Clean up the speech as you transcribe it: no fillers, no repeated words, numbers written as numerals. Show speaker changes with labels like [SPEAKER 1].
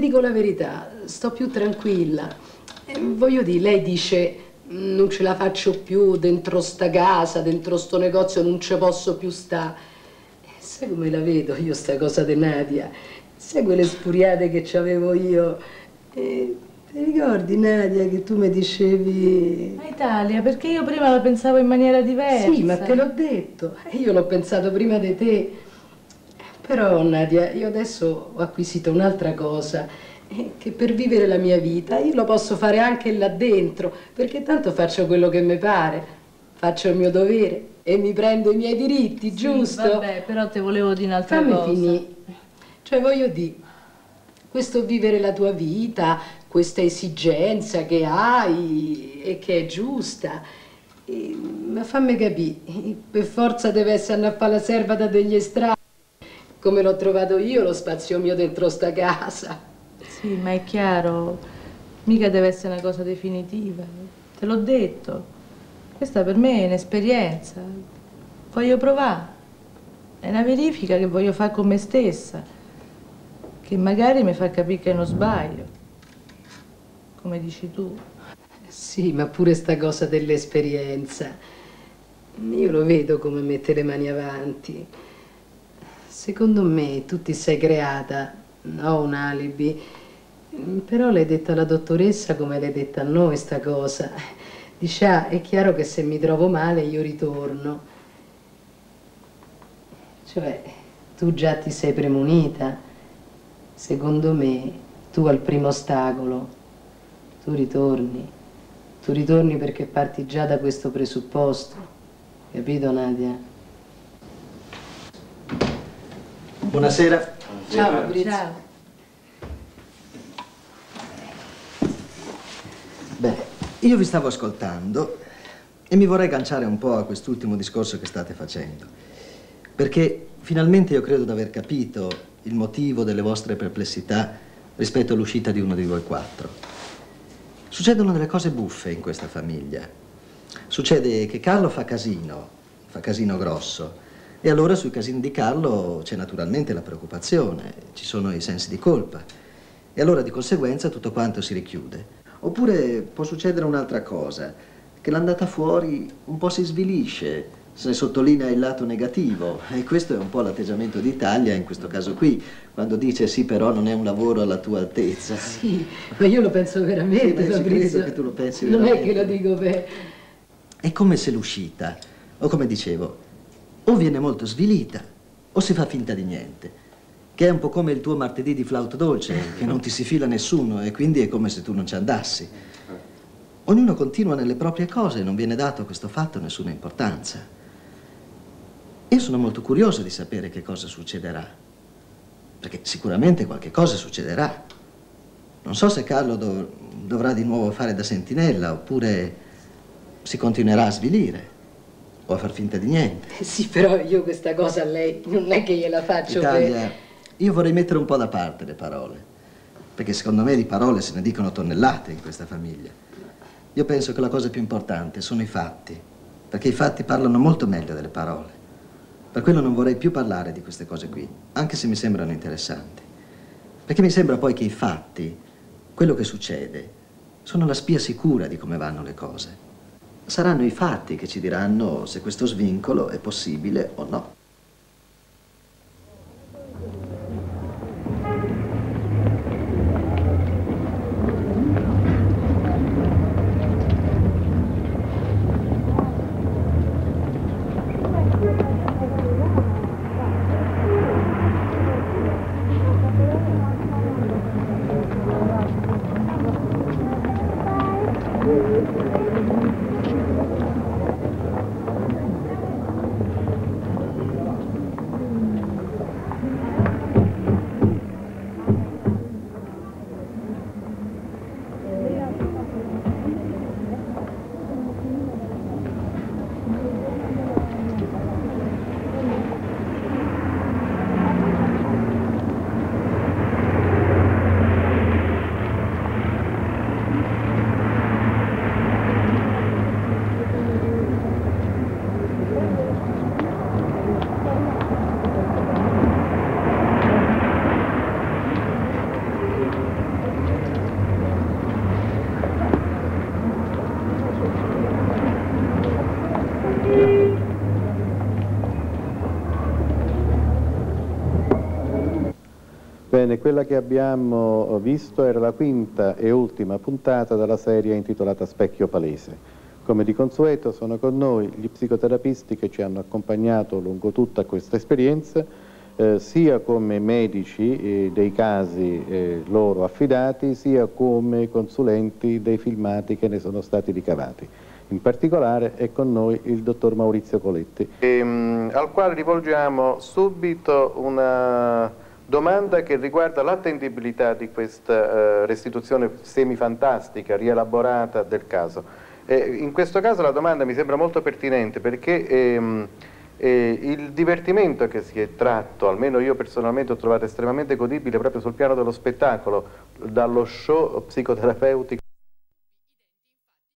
[SPEAKER 1] Dico la verità, sto più tranquilla. Voglio dire, lei dice non ce la faccio più dentro sta casa, dentro sto negozio, non ci posso più sta. Sai come la vedo io sta cosa di Nadia? Sai quelle spuriate che c'avevo io? Ti ricordi, Nadia, che tu mi dicevi...
[SPEAKER 2] Ma Italia, perché io prima la pensavo in maniera diversa.
[SPEAKER 1] Sì, ma te l'ho detto. Io l'ho pensato prima di te. Però, Nadia, io adesso ho acquisito un'altra cosa, che per vivere la mia vita io lo posso fare anche là dentro, perché tanto faccio quello che mi pare, faccio il mio dovere e mi prendo i miei diritti, sì, giusto?
[SPEAKER 2] Vabbè, però te volevo dire un'altra cosa.
[SPEAKER 1] Fammi finire. Cioè, voglio dire, questo vivere la tua vita, questa esigenza che hai e che è giusta, ma fammi capire, per forza deve essere andare a fare la serva da degli estranei, come l'ho trovato io lo spazio mio dentro sta casa.
[SPEAKER 2] Sì, ma è chiaro, mica deve essere una cosa definitiva, te l'ho detto. Questa per me è un'esperienza, voglio provare, è una verifica che voglio fare con me stessa, che magari mi fa capire che non sbaglio, come dici tu.
[SPEAKER 1] Sì, ma pure sta cosa dell'esperienza, io lo vedo come mette le mani avanti. Secondo me tu ti sei creata, ho un alibi, però l'hai detta alla dottoressa come l'hai detta a noi sta cosa. Dice, ah, è chiaro che se mi trovo male io ritorno. Cioè, tu già ti sei premunita. Secondo me, tu al primo ostacolo, tu ritorni. Tu ritorni perché parti già da questo presupposto. Capito, Nadia?
[SPEAKER 3] Buonasera.
[SPEAKER 1] Ciao, Fabrizio.
[SPEAKER 2] Ciao.
[SPEAKER 3] Beh, io vi stavo ascoltando e mi vorrei agganciare un po' a quest'ultimo discorso che state facendo. Perché finalmente io credo di aver capito il motivo delle vostre perplessità rispetto all'uscita di uno di voi quattro. Succedono delle cose buffe in questa famiglia. Succede che Carlo fa casino grosso. E allora sui casini di Carlo c'è naturalmente la preoccupazione, ci sono i sensi di colpa. E allora di conseguenza tutto quanto si richiude. Oppure può succedere un'altra cosa, che l'andata fuori un po' si svilisce, se ne sottolinea il lato negativo. E questo è un po' l'atteggiamento d'Italia in questo caso qui, quando dice sì però non è un lavoro alla tua altezza.
[SPEAKER 1] Sì, ma io lo penso veramente,
[SPEAKER 3] sì,
[SPEAKER 1] Fabrizio.
[SPEAKER 3] Credo che tu lo pensi
[SPEAKER 1] non
[SPEAKER 3] veramente.
[SPEAKER 1] Non è che lo dico per...
[SPEAKER 3] È come se l'uscita, o come dicevo, o viene molto svilita, o si fa finta di niente. Che è un po' come il tuo martedì di flauto dolce, che non ti si fila nessuno e quindi è come se tu non ci andassi. Ognuno continua nelle proprie cose e non viene dato a questo fatto nessuna importanza. Io sono molto curioso di sapere che cosa succederà, perché sicuramente qualche cosa succederà. Non so se Carlo dovrà di nuovo fare da sentinella, oppure si continuerà a svilire. O a far finta di niente.
[SPEAKER 1] Sì, però io questa cosa a lei non è che gliela faccio
[SPEAKER 3] Italia, io vorrei mettere un po' da parte le parole, perché secondo me di parole se ne dicono tonnellate in questa famiglia. Io penso che la cosa più importante sono i fatti, perché i fatti parlano molto meglio delle parole. Per quello non vorrei più parlare di queste cose qui, anche se mi sembrano interessanti. Perché mi sembra poi che i fatti, quello che succede, sono la spia sicura di come vanno le cose. Saranno i fatti che ci diranno se questo svincolo è possibile o no.
[SPEAKER 4] Bene, quella che abbiamo visto era la quinta e ultima puntata della serie intitolata Specchio Palese. Come di consueto sono con noi gli psicoterapisti che ci hanno accompagnato lungo tutta questa esperienza, sia come medici dei casi loro affidati, sia come consulenti dei filmati che ne sono stati ricavati. In particolare è con noi il dottor Maurizio Coletti, al quale rivolgiamo subito una domanda che riguarda l'attendibilità di questa restituzione semifantastica, rielaborata del caso. In questo caso la domanda mi sembra molto pertinente perché il divertimento che si è tratto, almeno io personalmente ho trovato estremamente godibile proprio sul piano dello spettacolo, dallo show psicoterapeutico